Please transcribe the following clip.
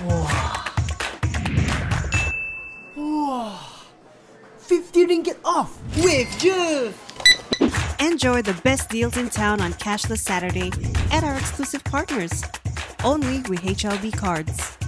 Wow. 50 ringgit off with je! Enjoy the best deals in town on Cashless Saturday at our exclusive partners. Only with HLB cards.